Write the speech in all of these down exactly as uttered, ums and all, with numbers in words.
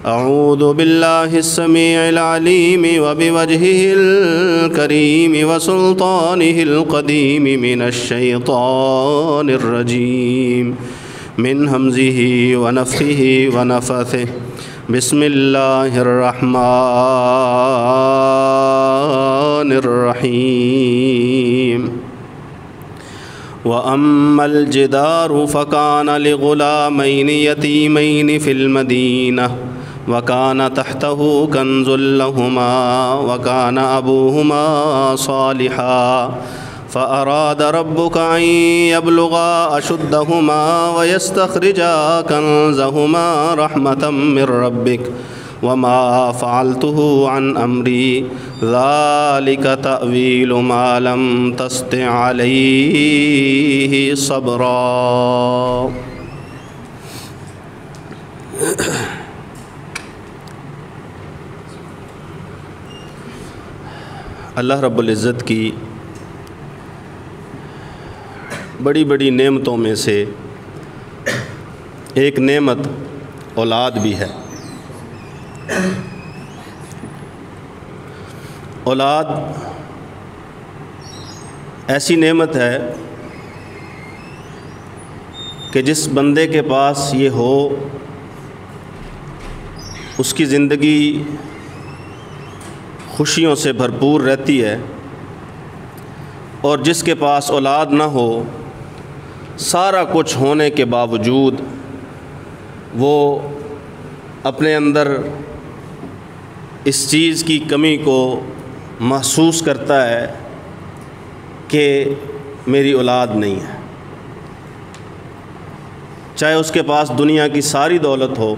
أعوذ بالله السميع العليم وبوجهه الكريم وسلطانه القديم من الشيطان الرجيم من همزه ونفخه ونفثه بسم الله الرحمن الرحيم وأما الجدار فكان لغلامين يتيمين في المدينة وكان تحته كنز لهما وكان أبوهما صالحا فأراد ربك أن يبلغا أشدهما ويستخرجا كنزهما رحمة من ربك وما فعلته عن أمري ذلك تأويل ما لم تستطع عليه صبرا۔ اللہ رب العزت کی بڑی بڑی نعمتوں میں سے ایک نعمت اولاد بھی ہے۔ اولاد ایسی نعمت ہے کہ جس بندے کے پاس یہ ہو اس کی زندگی خوشیوں سے بھرپور رہتی ہے، اور جس کے پاس اولاد نہ ہو سارا کچھ ہونے کے باوجود وہ اپنے اندر اس چیز کی کمی کو محسوس کرتا ہے کہ میری اولاد نہیں ہے۔ چاہے اس کے پاس دنیا کی ساری دولت ہو،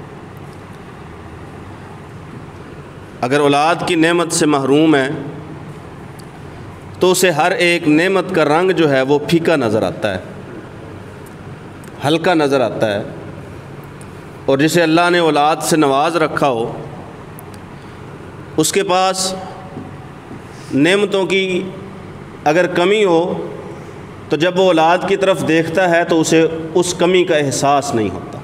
اگر اولاد کی نعمت سے محروم ہے تو اسے ہر ایک نعمت کا رنگ جو ہے وہ پھیکا نظر آتا ہے، ہلکا نظر آتا ہے۔ اور جسے اللہ نے اولاد سے نواز رکھا ہو اس کے پاس نعمتوں کی اگر کمی ہو تو جب وہ اولاد کی طرف دیکھتا ہے تو اسے اس کمی کا احساس نہیں ہوتا۔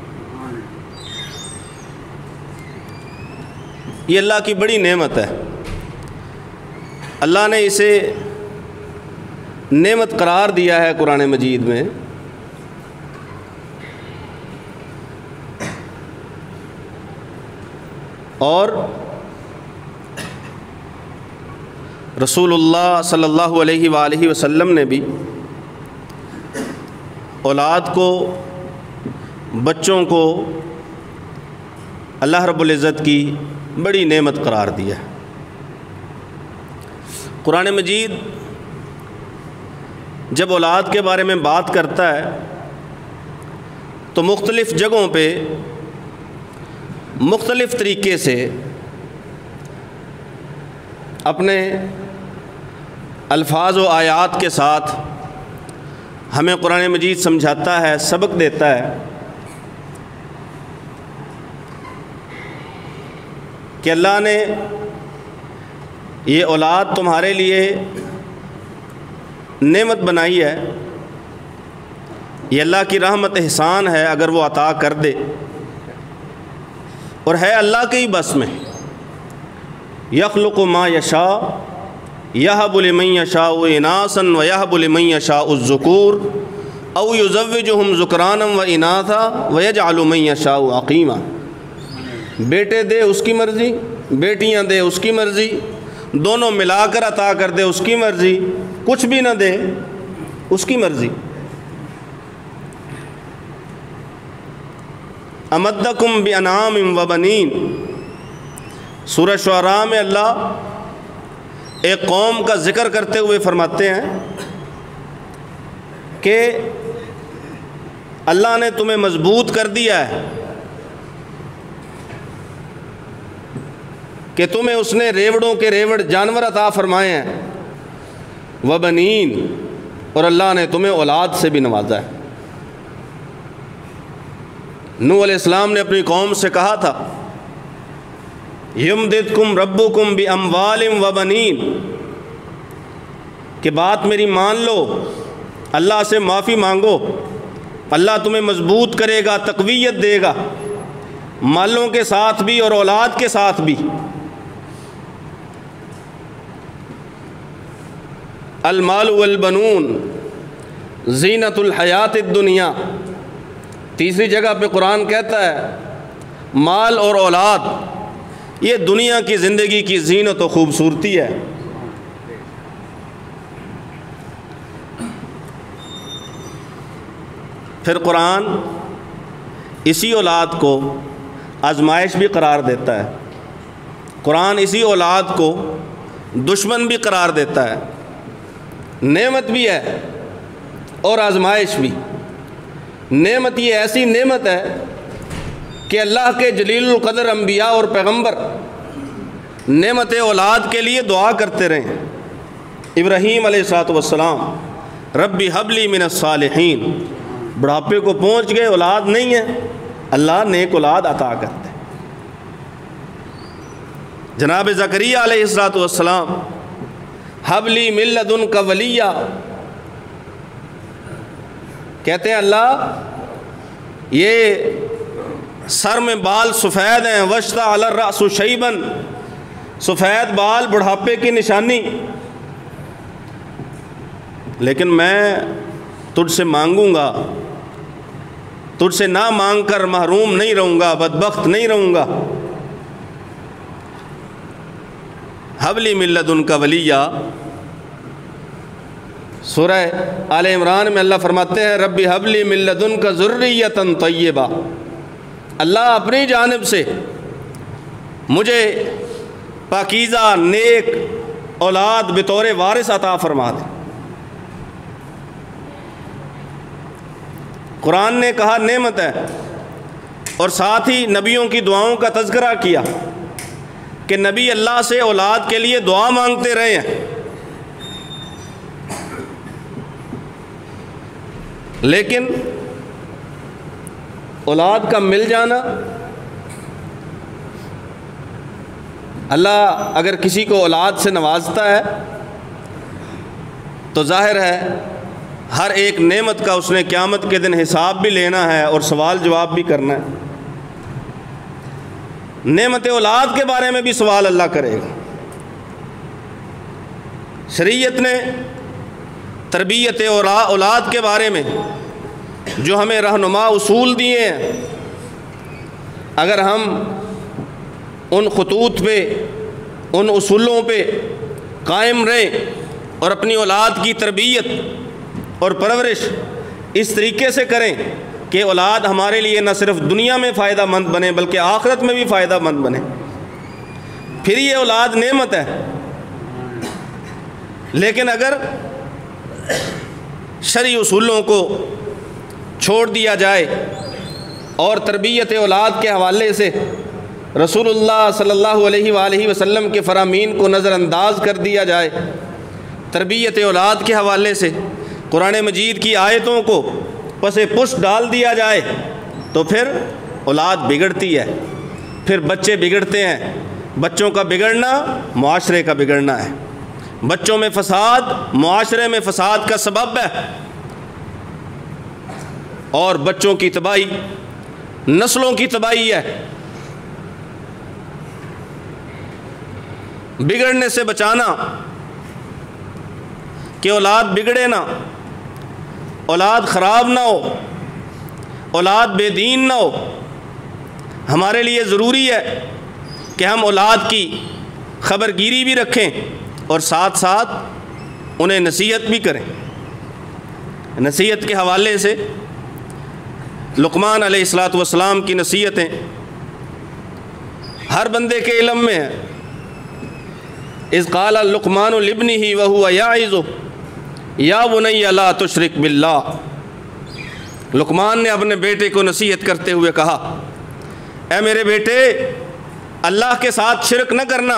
یہ اللہ کی بڑی نعمت ہے، اللہ نے اسے نعمت قرار دیا ہے قرآن مجید میں۔ اور رسول اللہ صلی اللہ علیہ وآلہ وسلم نے بھی اولاد کو، بچوں کو اللہ رب العزت کی بڑی نعمت قرار دیا ہے۔ قرآن مجید جب اولاد کے بارے میں بات کرتا ہے تو مختلف جگہوں پہ مختلف طریقے سے اپنے الفاظ و آیات کے ساتھ ہمیں قرآن مجید سمجھاتا ہے، سبق دیتا ہے کہ اللہ نے یہ اولاد تمہارے لیے نعمت بنائی ہے، یہ اللہ کی رحمت احسان ہے اگر وہ عطا کر دے، اور ہے اللہ کے ہی بس میں۔ یخلق ما یشاء یہب لمن یشاء اناثا ویہب لمن یشاء الذکور او یزوجہم ذکرانا واناثا ویجعل من یشاء عقیما۔ بیٹے دے اس کی مرضی، بیٹیاں دے اس کی مرضی، دونوں ملا کر عطا کر دے اس کی مرضی، کچھ بھی نہ دے اس کی مرضی۔ امدکم بانعام وبنین، سورہ شعراء میں اللہ ایک قوم کا ذکر کرتے ہوئے فرماتے ہیں کہ اللہ نے تمہیں مضبوط کر دیا ہے کہ تمہیں اس نے ریوڑوں کے ریوڑ جانور عطا فرمائے ہیں، وبنین، اور اللہ نے تمہیں اولاد سے بھی نوازا ہے۔ نوح علیہ السلام نے اپنی قوم سے کہا تھا یمددکم ربکم باموال وبنین، کہ بات میری مان لو، اللہ سے معافی مانگو، اللہ تمہیں مضبوط کرے گا، تقویت دے گا، مالوں کے ساتھ بھی اور اولاد کے ساتھ بھی۔ المال والبنون زینت الحیات الدنیا۔ تیسری جگہ پہ قرآن کہتا ہے مال اور اولاد یہ دنیا کی زندگی کی زینت و خوبصورتی ہے۔ پھر قرآن اسی اولاد کو آزمائش بھی قرار دیتا ہے، قرآن اسی اولاد کو دشمن بھی قرار دیتا ہے، نعمت بھی ہے اور آزمائش بھی۔ نعمت یہ ایسی نعمت ہے کہ اللہ کے جلیل القدر انبیاء اور پیغمبر نعمت اولاد کے لیے دعا کرتے رہے۔ ابراہیم علیہ الصلوۃ والسلام ربی حب لی من الصالحین، بڑھاپے کو پہنچ گئے، اولاد نہیں ہے، اللہ نیک اولاد عطا کرتے۔ جناب زکریا علیہ الصلوۃ والسلام حب لی من لدنک ولیہ، کہتے ہیں اللہ یہ سر میں بال سفید ہیں، وشتہ علی الرأس شیبن، سفید بال بڑھاپے کی نشانی، لیکن میں تجھ سے مانگوں گا، تجھ سے نہ مانگ کر محروم نہیں رہوں گا، بدبخت نہیں رہوں گا۔ حب لی من لدنک ولیہ۔ سورہ آل عمران میں اللہ فرماتے ہیں ربی حب لی من لدنک ذریۃ طیبہ، اللہ اپنی جانب سے مجھے پاکیزہ نیک اولاد بطور وارث عطا فرما دے۔ قرآن نے کہا نعمت ہے، اور ساتھ ہی نبیوں کی دعاؤں کا تذکرہ کیا کہ نبی اللہ سے اولاد کے لیے دعا مانگتے رہے ہیں، لیکن اولاد کا مل جانا، اللہ اگر کسی کو اولاد سے نوازتا ہے تو ظاہر ہے ہر ایک نعمت کا اس نے قیامت کے دن حساب بھی لینا ہے اور سوال جواب بھی کرنا ہے۔ نعمت اولاد کے بارے میں بھی سوال اللہ کرے گا۔ شریعت نے تربیت اولاد کے بارے میں جو ہمیں رہنما اصول دیے ہیں، اگر ہم ان خطوط پہ، ان اصولوں پہ قائم رہیں اور اپنی اولاد کی تربیت اور پرورش اس طریقے سے کریں کہ اولاد ہمارے لیے نہ صرف دنیا میں فائدہ مند بنے بلکہ آخرت میں بھی فائدہ مند بنے، پھر یہ اولاد نعمت ہے۔ لیکن اگر شرعی اصولوں کو چھوڑ دیا جائے اور تربیت اولاد کے حوالے سے رسول اللہ صلی اللہ علیہ وآلہ وسلم کے فرامین کو نظر انداز کر دیا جائے، تربیت اولاد کے حوالے سے قرآن مجید کی آیتوں کو پس پش ڈال دیا جائے، تو پھر اولاد بگڑتی ہے، پھر بچے بگڑتے ہیں۔ بچوں کا بگڑنا معاشرے کا بگڑنا ہے، بچوں میں فساد معاشرے میں فساد کا سبب ہے، اور بچوں کی تباہی نسلوں کی تباہی ہے۔ بگڑنے سے بچانا کہ اولاد بگڑے نہ، اولاد خراب نہ ہو، اولاد بے دین نہ ہو، ہمارے لیے ضروری ہے کہ ہم اولاد کی خبر گیری بھی رکھیں اور ساتھ ساتھ انہیں نصیحت بھی کریں۔ نصیحت کے حوالے سے لقمان علیہ الصلوۃ والسلام کی نصیحتیں ہر بندے کے علم میں ہیں۔ اذ قال لقمان لابنہ وہو یعظہ یا بنی لا تشرک باللہ، لقمان نے اپنے بیٹے کو نصیحت کرتے ہوئے کہا، اے میرے بیٹے، اللہ کے ساتھ شرک نہ کرنا،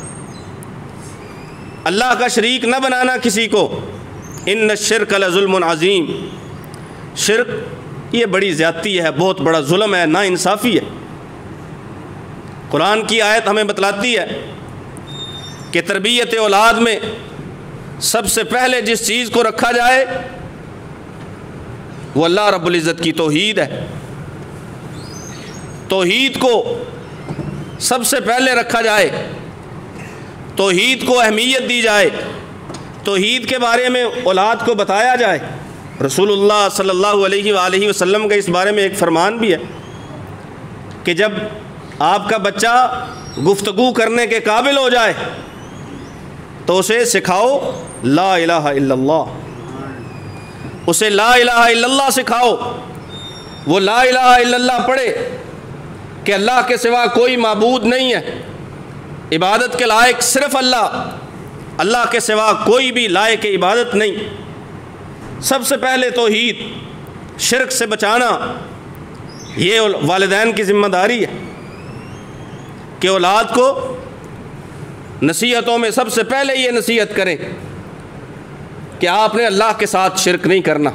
اللہ کا شریک نہ بنانا کسی کو، ان الشرک لظلم عظیم، شرک یہ بڑی زیادتی ہے، بہت بڑا ظلم ہے، نا انصافی ہے۔ قرآن کی آیت ہمیں بتلاتی ہے کہ تربیت اولاد میں سب سے پہلے جس چیز کو رکھا جائے وہ اللہ رب العزت کی توحید ہے۔ توحید کو سب سے پہلے رکھا جائے، توحید کو اہمیت دی جائے، توحید کے بارے میں اولاد کو بتایا جائے۔ رسول اللہ صلی اللہ علیہ وآلہ وسلم کا اس بارے میں ایک فرمان بھی ہے کہ جب آپ کا بچہ گفتگو کرنے کے قابل ہو جائے تو اسے سکھاؤ لا الہ الا اللہ، اسے لا الہ الا اللہ سکھاؤ، وہ لا الہ الا اللہ پڑھے کہ اللہ کے سوا کوئی معبود نہیں ہے، عبادت کے لائق صرف اللہ، اللہ کے سوا کوئی بھی لائق عبادت نہیں۔ سب سے پہلے توحید، شرک سے بچانا، یہ والدین کی ذمہ داری ہے کہ اولاد کو نصیحتوں میں سب سے پہلے یہ نصیحت کریں کہ آپ نے اللہ کے ساتھ شرک نہیں کرنا،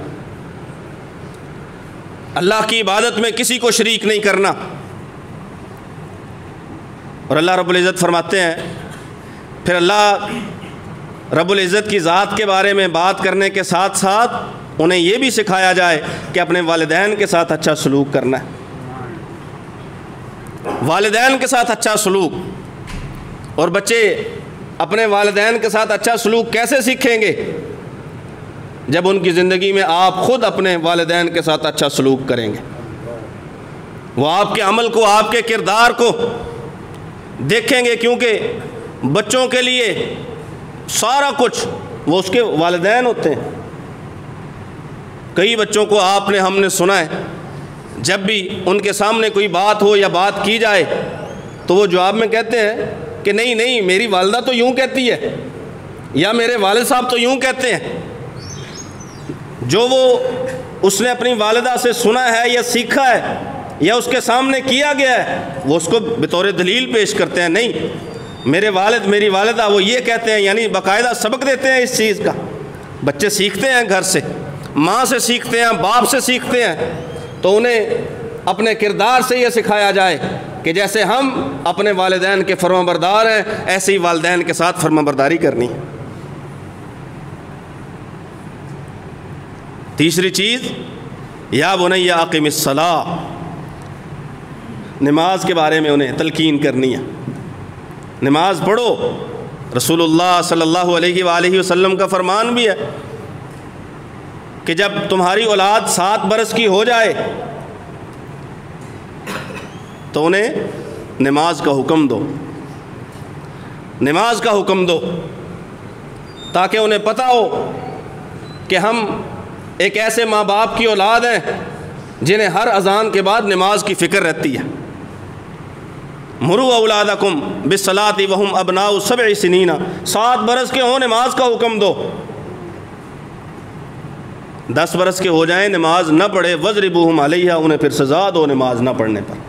اللہ کی عبادت میں کسی کو شریک نہیں کرنا۔ اور اللہ رب العزت فرماتے ہیں، پھر اللہ رب العزت کی ذات کے بارے میں بات کرنے کے ساتھ ساتھ انہیں یہ بھی سکھایا جائے کہ اپنے والدین کے ساتھ اچھا سلوک کرنا ہے، والدین کے ساتھ اچھا سلوک۔ اور بچے اپنے والدین کے ساتھ اچھا سلوک کیسے سیکھیں گے؟ جب ان کی زندگی میں آپ خود اپنے والدین کے ساتھ اچھا سلوک کریں گے، وہ آپ کے عمل کو، آپ کے کردار کو دیکھیں گے، کیونکہ بچوں کے لیے سارا کچھ وہ اس کے والدین ہوتے ہیں۔ کئی بچوں کو آپ نے، ہم نے سنا ہے، جب بھی ان کے سامنے کوئی بات ہو یا بات کی جائے تو وہ جواب میں کہتے ہیں کہ نہیں نہیں میری والدہ تو یوں کہتی ہے، یا میرے والد صاحب تو یوں کہتے ہیں۔ جو وہ اس نے اپنی والدہ سے سنا ہے یا سیکھا ہے یا اس کے سامنے کیا گیا ہے، وہ اس کو بطور دلیل پیش کرتے ہیں، نہیں میرے والد میری والدہ وہ یہ کہتے ہیں، یعنی باقاعدہ سبق دیتے ہیں اس چیز کا۔ بچے سیکھتے ہیں گھر سے، ماں سے سیکھتے ہیں، باپ سے سیکھتے ہیں، تو انہیں اپنے کردار سے یہ سکھایا جائے کہ جیسے ہم اپنے والدین کے فرما بردار ہیں، ایسے ہی والدین کے ساتھ فرما برداری کرنی ہے۔ تیسری چیز، یا بنی اقم الصلاۃ، نماز کے بارے میں انہیں تلقین کرنی ہے، نماز پڑھو۔ رسول اللہ صلی اللہ علیہ وآلہ وسلم کا فرمان بھی ہے کہ جب تمہاری اولاد سات برس کی ہو جائے تو انہیں نماز کا حکم دو، نماز کا حکم دو، تاکہ انہیں پتہ ہو کہ ہم ایک ایسے ماں باپ کی اولاد ہیں جنہیں ہر اذان کے بعد نماز کی فکر رہتی ہے۔ مروا اولادکم بالصلاۃ وہم ابناء سبع سنین، سات برس کے ہوں نماز کا حکم دو، دس برس کے ہو جائیں نماز نہ پڑھے وضربوہم علیہا، انہیں پھر سزا دو نماز نہ پڑھنے پر۔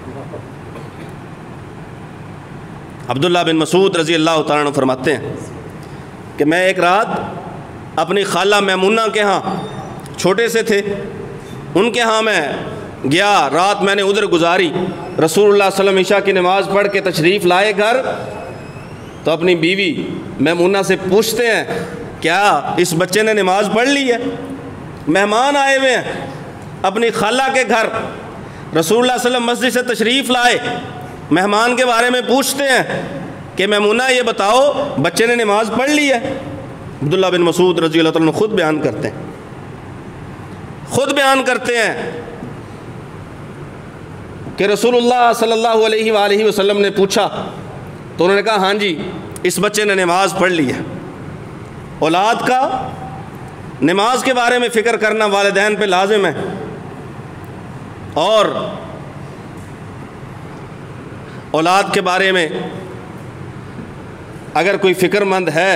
عبداللہ بن مسعود رضی اللہ تعالیٰ عنہ فرماتے ہیں کہ میں ایک رات اپنی خالہ میمونہ کے ہاں، چھوٹے سے تھے، ان کے ہاں میں گیا، رات میں نے ادھر گزاری۔ رسول اللہ صلی اللہ علیہ وسلم عشاء کی نماز پڑھ کے تشریف لائے گھر، تو اپنی بیوی میمونہ سے پوچھتے ہیں کیا اس بچے نے نماز پڑھ لی ہے؟ مہمان آئے ہوئے ہیں اپنی خالہ کے گھر، رسول اللہ صلی اللہ علیہ وسلم مسجد سے تشریف لائے، مہمان کے بارے میں پوچھتے ہیں کہ میمونہ یہ بتاؤ بچے نے نماز پڑھ لی ہے؟ عبداللہ بن مسعود رضی اللہ عنہ خود بیان کرتے ہیں خود بیان کرتے ہیں کہ رسول اللہ صلی اللہ علیہ وآلہ وسلم نے پوچھا تو انہوں نے کہا ہاں جی اس بچے نے نماز پڑھ لی ہے۔ اولاد کا نماز کے بارے میں فکر کرنا والدین پہ لازم ہے، اور اولاد کے بارے میں اگر کوئی فکر مند ہے،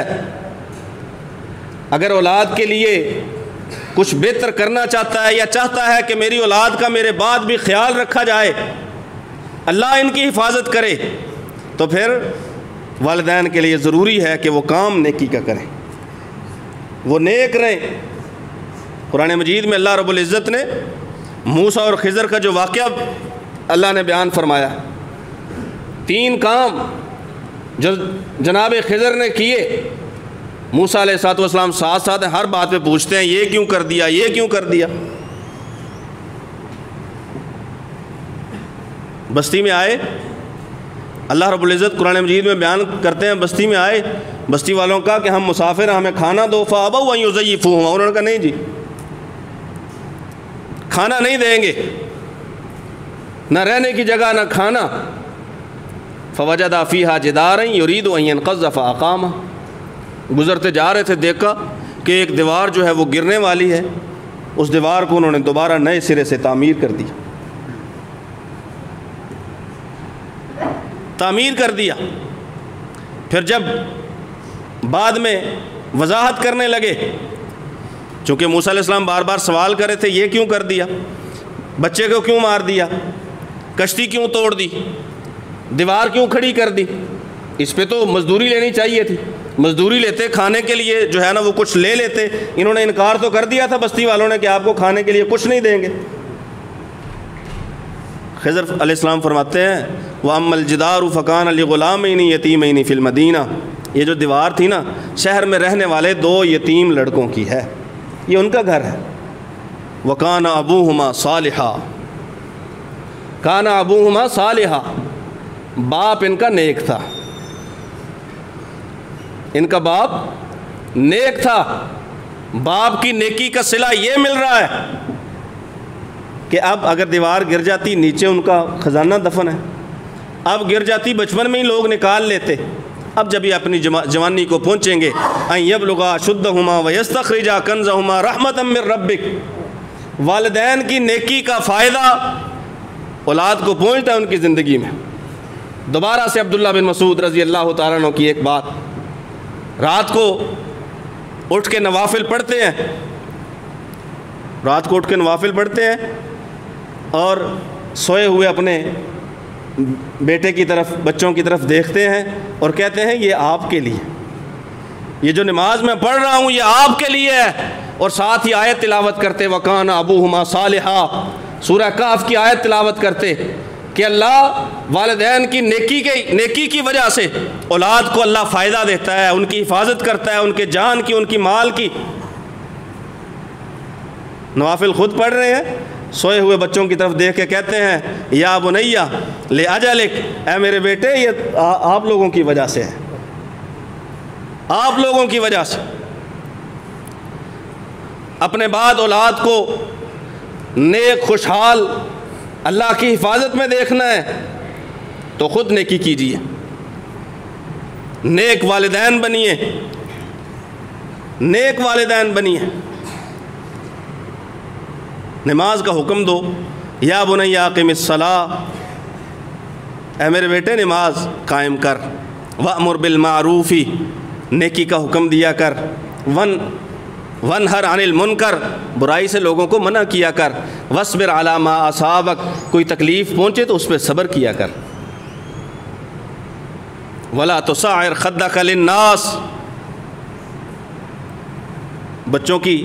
اگر اولاد کے لیے کچھ بہتر کرنا چاہتا ہے یا چاہتا ہے کہ میری اولاد کا میرے بعد بھی خیال رکھا جائے، اللہ ان کی حفاظت کرے، تو پھر والدین کے لیے ضروری ہے کہ وہ کام نیکی کا کریں، وہ نیک رہیں۔ قرآن مجید میں اللہ رب العزت نے موسیٰ اور خضر کا جو واقعہ اللہ نے بیان فرمایا، تین کام جو جناب خضر نے کیے، موسیٰ علیہ الصلوۃ والسلام ساتھ ساتھ ہر بات پہ پوچھتے ہیں یہ کیوں کر دیا، یہ کیوں کر دیا۔ بستی میں آئے, اللہ رب العزت قرآن مجید میں بیان کرتے ہیں, بستی میں آئے, بستی والوں کا کہ ہم مسافر ہیں, ہمیں کھانا دو. فَأَبَوْا أَن يُضَيِّفُوهُمْ, انہوں نے کہا نہیں جی کھانا نہیں دیں گے, نہ رہنے کی جگہ نہ کھانا. فَوَجَدَ فِيهَا جِدَارًا يُرِيدُ أَن يَنْقَضَّ فَأَقَامَهُ, گزرتے جا رہے تھے, دیکھا کہ ایک دیوار جو ہے وہ گرنے والی ہے, اس دیوار کو انہوں نے دوبارہ نئے سرے سے تعمیر کر دی تعمیر کر دیا. پھر جب بعد میں وضاحت کرنے لگے, چونکہ موسیٰ علیہ السلام بار بار سوال کر رہے تھے یہ کیوں کر دیا, بچے کو کیوں مار دیا, کشتی کیوں توڑ دی, دیوار کیوں کھڑی کر دی, اس پہ تو مزدوری لینی چاہیے تھی, مزدوری لیتے, کھانے کے لیے جو ہے نا وہ کچھ لے لیتے. انہوں نے انکار تو کر دیا تھا بستی والوں نے کہ آپ کو کھانے کے لیے کچھ نہیں دیں گے. خضر علیہ السلام فرماتے ہیں وَأَمَّا الْجِدَارُ فَكَانَ لِغُلَامَيْنِ يَتِيمَيْنِ فِي الْمَدِينَةِ, یہ جو دیوار تھی نا شہر میں رہنے والے دو یتیم لڑکوں کی ہے, یہ ان کا گھر ہے. وَكَانَ أَبُوهُمَا صَالِحًا, كَانَ أَبُوهُمَا صَالِحًا, باپ ان کا نیک تھا, ان کا باپ نیک تھا. باپ کی نیکی کا صلہ یہ مل رہا ہے کہ اب اگر دیوار گر جاتی, نیچے ان کا خزانہ دفن ہے, اب گر جاتی بچپن میں ہی لوگ نکال لیتے. اب جب یہ اپنی جوانی کو پہنچیں گے ان یبلغا شدہما ویستخرجا کنزہما رحمتا من ربک, والدین کی نیکی کا فائدہ اولاد کو پہنچتا ہے ان کی زندگی میں. دوبارہ سے عبداللہ بن مسعود رضی اللہ تعالیٰ عنہ کی ایک بات, رات کو اٹھ کے نوافل پڑھتے ہیں, رات کو اٹھ کے نوافل پڑھتے ہیں اور سوئے ہوئے اپنے بیٹے کی طرف, بچوں کی طرف دیکھتے ہیں اور کہتے ہیں یہ آپ کے لیے, یہ جو نماز میں پڑھ رہا ہوں یہ آپ کے لیے ہے. اور ساتھ ہی آیت تلاوت کرتے وَكَانَ أَبُوهُمَا صَالِحًا, سورہ کہف کی آیت تلاوت کرتے کہ اللہ والدین کی نیکی کے نیکی کی وجہ سے اولاد کو اللہ فائدہ دیتا ہے, ان کی حفاظت کرتا ہے, ان کے جان کی, ان کی مال کی. نوافل خود پڑھ رہے ہیں, سوئے ہوئے بچوں کی طرف دیکھ کے کہتے ہیں یا بنیا لأجلک, اے میرے بیٹے یہ آپ لوگوں کی وجہ سے ہے, آپ لوگوں کی وجہ سے. اپنے بعد اولاد کو نیک خوشحال اللہ کی حفاظت میں دیکھنا ہے تو خود نیکی کیجیے, نیک والدین بنیے, نیک والدین بنیے. نماز کا حکم دو, یا بنی اقم الصلاۃ, اے میرے بیٹے نماز قائم کر. وأمر بالمعروف, نیکی کا حکم دیا کر. ون وانہر عن المنکر, برائی سے لوگوں کو منع کیا کر. واصبر علی ما اصابک, کوئی تکلیف پہنچے تو اس پہ صبر کیا کر. ولا تصعر خدک للناس, بچوں کی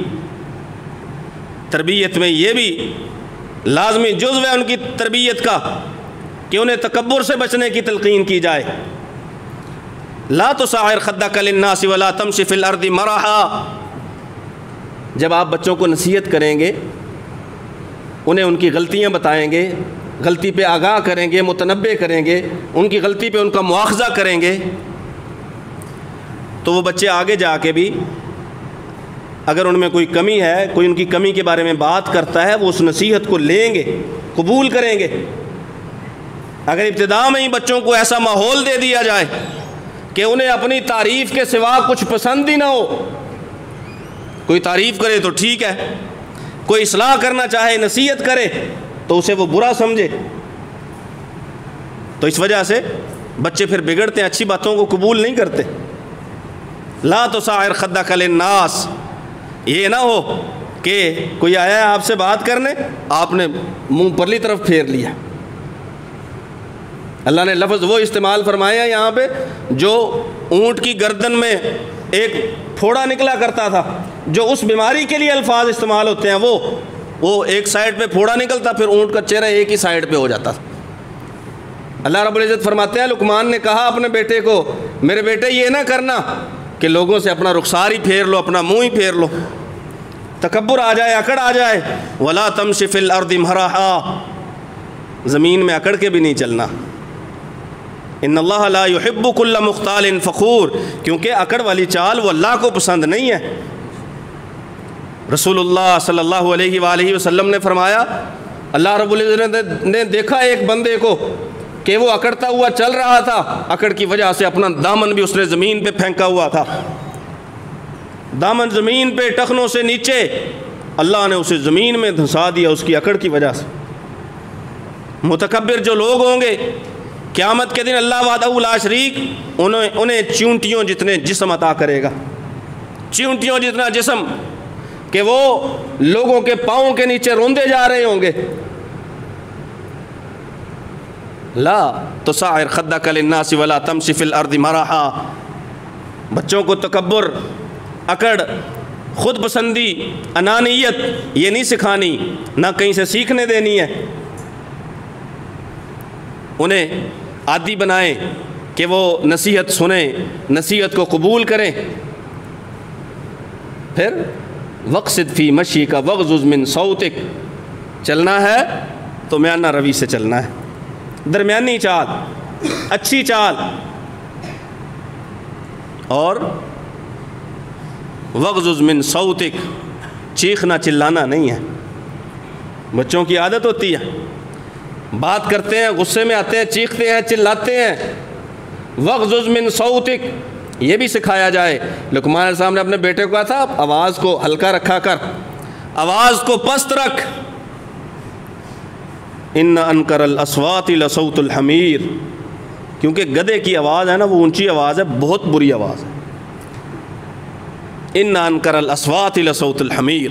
تربیت میں یہ بھی لازمی جزو ہے ان کی تربیت کا کہ انہیں تکبر سے بچنے کی تلقین کی جائے. لا تصعر خدک للناس ولا تمشی فی الارض مرحا, جب آپ بچوں کو نصیحت کریں گے, انہیں ان کی غلطیاں بتائیں گے, غلطی پہ آگاہ کریں گے, متنبہ کریں گے, ان کی غلطی پہ ان کا مواخذہ کریں گے, تو وہ بچے آگے جا کے بھی اگر ان میں کوئی کمی ہے, کوئی ان کی کمی کے بارے میں بات کرتا ہے, وہ اس نصیحت کو لیں گے, قبول کریں گے. اگر ابتدا میں ہی بچوں کو ایسا ماحول دے دیا جائے کہ انہیں اپنی تعریف کے سوا کچھ پسند ہی نہ ہو, کوئی تعریف کرے تو ٹھیک ہے, کوئی اصلاح کرنا چاہے, نصیحت کرے تو اسے وہ برا سمجھے, تو اس وجہ سے بچے پھر بگڑتے ہیں, اچھی باتوں کو قبول نہیں کرتے. لا تصعر خدک للناس, یہ نہ ہو کہ کوئی آیا ہے آپ سے بات کرنے, آپ نے منہ پرلی طرف پھیر لیا. اللہ نے لفظ وہ استعمال فرمایا یہاں پہ جو اونٹ کی گردن میں ایک پھوڑا نکلا کرتا تھا, جو اس بیماری کے لیے الفاظ استعمال ہوتے ہیں, وہ وہ ایک سائڈ پہ پھوڑا نکلتا, پھر اونٹ کا چہرہ ایک ہی سائڈ پہ ہو جاتا. اللہ رب العزت فرماتے ہیں لقمان نے کہا اپنے بیٹے کو, میرے بیٹے یہ نہ کرنا کہ لوگوں سے اپنا رخسار ہی پھیر لو, اپنا منہ ہی پھیر لو, تکبر آ جائے, اکڑ آ جائے. ولا تمشی فی الارض مرحا, زمین میں اکڑ کے بھی نہیں چلنا. ان اللہ لا يحب كل مختال فخور، کیونکہ اکڑ والی چال وہ اللہ کو پسند نہیں ہے. رسول اللہ صلی اللہ علیہ وآلہ وسلم نے فرمایا اللہ رب العزت نے دیکھا ایک بندے کو کہ وہ اکڑتا ہوا چل رہا تھا، اکڑ کی وجہ سے اپنا دامن بھی اس نے زمین پہ پھینکا ہوا تھا، دامن زمین پہ ٹخنوں سے نیچے، اللہ نے اسے زمین میں دھنسا دیا اس کی اکڑ کی وجہ سے. متکبر جو لوگ ہوں گے قیامت کے دن اللہ وحدہ لا شریک انہیں انہیں چیونٹیوں جتنے جسم عطا کرے گا، چیونٹیوں جتنا جسم کہ وہ لوگوں کے پاؤں کے نیچے روندے جا رہے ہوں گے. لا تصعر خدک للناس ولا تمشی فی الارض مرحا. بچوں کو تکبر، اکڑ، خود پسندی، انانیت یہ نہیں سکھانی، نہ کہیں سے سیکھنے دینی ہے. انہیں عادی بنائیں کہ وہ نصیحت سنیں، نصیحت کو قبول کریں. پھر وقصد فی مشی کا وغضض من صوتک، چلنا ہے تو میانہ روی سے چلنا ہے، درمیانی چال، اچھی چال. اور وغضض من صوتک، چیخنا چلانا نہیں ہے. بچوں کی عادت ہوتی ہے، بات کرتے ہیں، غصے میں آتے ہیں، چیختے ہیں، چلاتے ہیں. وغضض من صوتک یہ بھی سکھایا جائے. لقمان علیہ السلام نے اپنے بیٹے کو کہا تھا آواز کو ہلکا رکھا کر، آواز کو پست رکھ. ان انکر الاصوات لصوت الحمیر، کیونکہ گدھے کی آواز ہے نا وہ اونچی آواز ہے، بہت بری آواز ہے. ان انکر الاصوات لصوت الحمیر.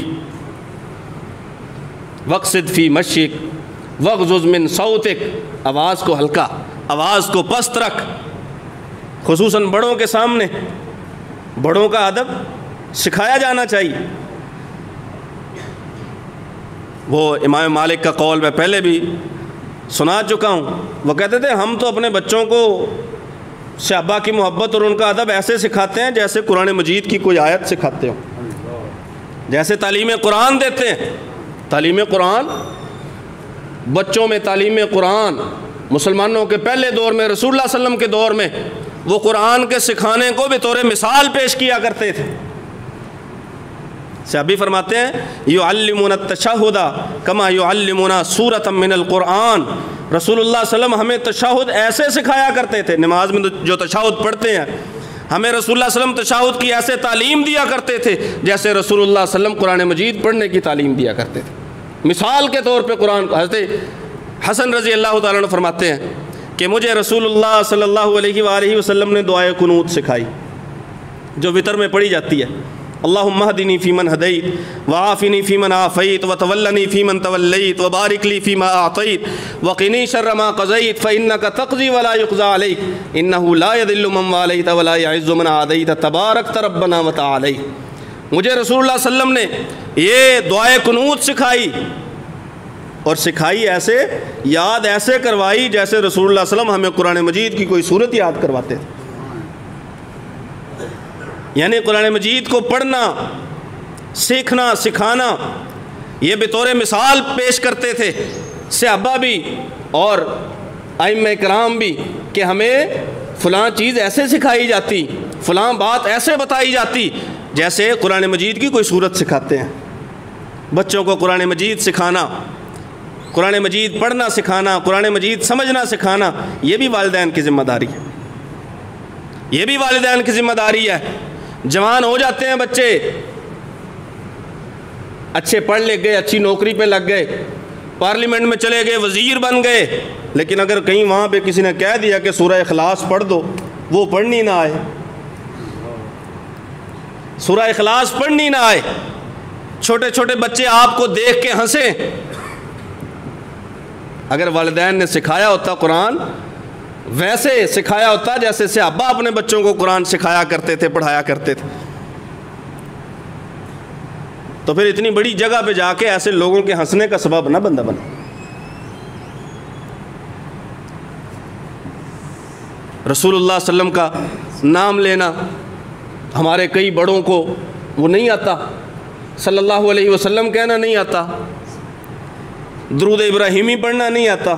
وقصد فی مشیک وغضض من صوتک، آواز کو ہلکا، آواز کو پست رکھ. خصوصاً بڑوں کے سامنے بڑوں کا ادب سکھایا جانا چاہیے. وہ امام مالک کا قول میں پہلے بھی سنا چکا ہوں، وہ کہتے تھے ہم تو اپنے بچوں کو صحابہ کی محبت اور ان کا ادب ایسے سکھاتے ہیں جیسے قرآن مجید کی کوئی آیت سکھاتے ہوں، جیسے تعلیم قرآن دیتے ہیں. تعلیم قرآن، بچوں میں تعلیم قرآن مسلمانوں کے پہلے دور میں رسول اللہ صلی اللہ علیہ وسلم کے دور میں وہ قرآن کے سکھانے کو بطور مثال پیش کیا کرتے تھے. صحابی فرماتے ہیں یعلمون التشہد کما یعلمون سورۃ من القرآن. رسول اللہ صلی اللہ علیہ وسلم ہمیں تشہد ایسے سکھایا کرتے تھے، نماز میں جو تشہد پڑھتے ہیں ہمیں رسول اللہ صلی اللہ علیہ وسلم تشہد کی ایسے تعلیم دیا کرتے تھے جیسے رسول اللہ صلی اللہ علیہ وسلم قرآن مجید پڑھنے کی تعلیم دیا کرتے تھے. مثال کے طور پہ قرآن کو حضرت حسن رضی اللہ تعالیٰ عنہ فرماتے ہیں کہ مجھے رسول اللہ صلی اللہ علیہ وآلہ وسلم نے دعائے قنوت سکھائی جو وطر میں پڑھی جاتی ہے. اللہم اہدنی فیمن ہدیت وعافنی فیمن عافیت وتولنی فیمن تولیت وبارک لی فیما اعطیت وقنی شر ما قضیت فانک تقضی ولا یقضی علیک انہ لا یذل من والیت ولا یعز من عادیت تبارکت ربنا وتعالیت. مجھے رسول اللہ صلی اللہ علیہ وسلم نے یہ دعائے قنوت سکھائی، اور سکھائی ایسے، یاد ایسے کروائی جیسے رسول اللہ صلی اللہ علیہ وسلم ہمیں قرآن مجید کی کوئی صورت یاد کرواتے تھے. یعنی قرآن مجید کو پڑھنا، سیکھنا، سکھانا یہ بطور مثال پیش کرتے تھے صحابہ بھی اور ائمہ کرام بھی کہ ہمیں فلاں چیز ایسے سکھائی جاتی، فلاں بات ایسے بتائی جاتی جیسے قرآن مجید کی کوئی صورت سکھاتے ہیں. بچوں کو قرآن مجید سکھانا، قرآن مجید پڑھنا سکھانا، قرآن مجید سمجھنا سکھانا یہ بھی والدین کی ذمہ داری ہے، یہ بھی والدین کی ذمہ داری ہے. جوان ہو جاتے ہیں بچے، اچھے پڑھ لکھ گئے، اچھی نوکری پہ لگ گئے، پارلیمنٹ میں چلے گئے، وزیر بن گئے، لیکن اگر کہیں وہاں پہ کسی نے کہہ دیا کہ سورہ اخلاص پڑھ دو، وہ پڑھنی نہ آئے، سورہ اخلاص پڑھنی نہ آئے، چھوٹے چھوٹے بچے آپ کو دیکھ کے ہنسیں. اگر والدین نے سکھایا ہوتا قرآن، ویسے سکھایا ہوتا جیسے صحابہ اپنے بچوں کو قرآن سکھایا کرتے تھے، پڑھایا کرتے تھے، تو پھر اتنی بڑی جگہ پہ جا کے ایسے لوگوں کے ہنسنے کا سبب نہ بندہ بنا. رسول اللہ صلی اللہ علیہ وسلم کا نام لینا ہمارے کئی بڑوں کو وہ نہیں آتا، صلی اللہ علیہ وسلم کہنا نہیں آتا. درود ابراہیمی پڑھنا نہیں آتا،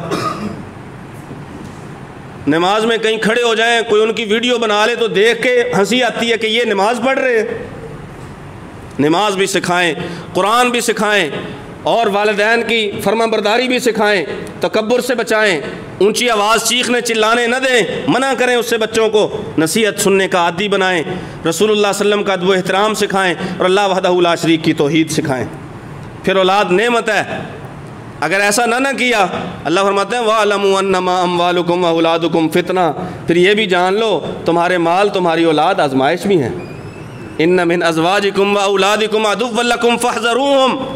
نماز میں کہیں کھڑے ہو جائیں کوئی ان کی ویڈیو بنا لے تو دیکھ کے ہنسی آتی ہے کہ یہ نماز پڑھ رہے ہیں۔ نماز بھی سکھائیں، قرآن بھی سکھائیں، اور والدین کی فرما برداری بھی سکھائیں، تکبر سے بچائیں، اونچی آواز چیخنے چلانے نہ دیں، منع کریں اس سے بچوں کو، نصیحت سننے کا عادی بنائیں، رسول اللہ صلی اللہ علیہ وسلم کا ادب و احترام سکھائیں، اور اللہ وحدہ لا شریک کی توحید سکھائیں۔ پھر اولاد نعمت ہے، اگر ایسا نہ نہ کیا اللہ فرماتے ہیں وَاعْلَمُوا أَنَّمَا أَمْوَالُكُمْ وَأَوْلَادُكُمْ فِتْنَةٌ، پھر یہ بھی جان لو تمہارے مال تمہاری اولاد آزمائش بھی ہیں۔ إِنَّ مِنْ أَزْوَاجِكُمْ وَأَوْلَادِكُمْ عَدُوًّا لَكُمْ فَاحْذَرُوهُمْ،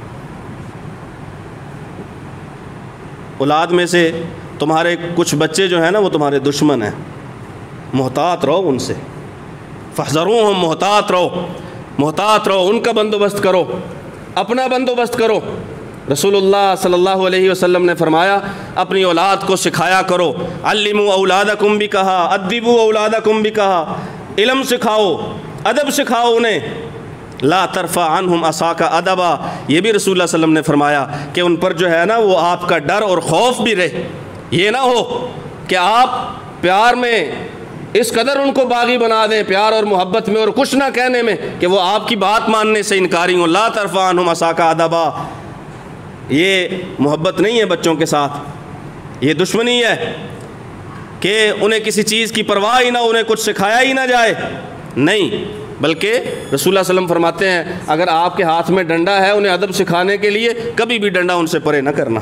اولاد میں سے تمہارے کچھ بچے جو ہیں نا وہ تمہارے دشمن ہیں، محتاط رہو ان سے، فاحذروہم، محتاط رہو، محتاط رہو، ان کا بندوبست کرو، اپنا بندوبست کرو۔ رسول اللہ صلی اللہ علیہ وسلم نے فرمایا اپنی اولاد کو سکھایا کرو، علموا اولادکم بھی کہا، ادبوا اولادکم بھی کہا، علم سکھاؤ، ادب سکھاؤ انہیں، لا ترفع عنہم عصاک ادبا، یہ بھی رسول اللہ صلی اللہ علیہ وسلم نے فرمایا کہ ان پر جو ہے نا وہ آپ کا ڈر اور خوف بھی رہے، یہ نہ ہو کہ آپ پیار میں اس قدر ان کو باغی بنا دیں، پیار اور محبت میں اور کچھ نہ کہنے میں، کہ وہ آپ کی بات ماننے سے انکاری ہوں۔ لا ترفع عنہم عصاک ادبا، یہ محبت نہیں ہے بچوں کے ساتھ، یہ دشمنی ہے کہ انہیں کسی چیز کی پرواہ ہی نہ، انہیں کچھ سکھایا ہی نہ جائے، نہیں، بلکہ رسول اللہ صلی اللہ علیہ وسلم فرماتے ہیں اگر آپ کے ہاتھ میں ڈنڈا ہے انہیں ادب سکھانے کے لیے کبھی بھی ڈنڈا ان سے پرے نہ کرنا۔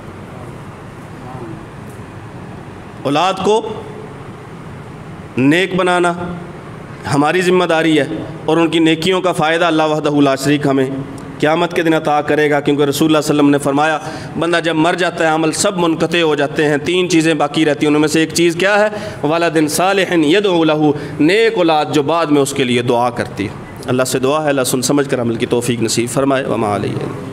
اولاد کو نیک بنانا ہماری ذمہ داری ہے، اور ان کی نیکیوں کا فائدہ اللہ وحدہ لا شریک ہمیں قیامت کے دن عطا کرے گا، کیونکہ رسول اللہ صلی اللہ علیہ وسلم نے فرمایا بندہ جب مر جاتا ہے عمل سب منقطع ہو جاتے ہیں، تین چیزیں باقی رہتی ہیں، ان میں سے ایک چیز کیا ہے؟ ولد صالح یدعو لہ، نیک اولاد جو بعد میں اس کے لیے دعا کرتی ہے۔ اللہ سے دعا ہے اللہ سن سمجھ کر عمل کی توفیق نصیب فرمائے، وما علیہ۔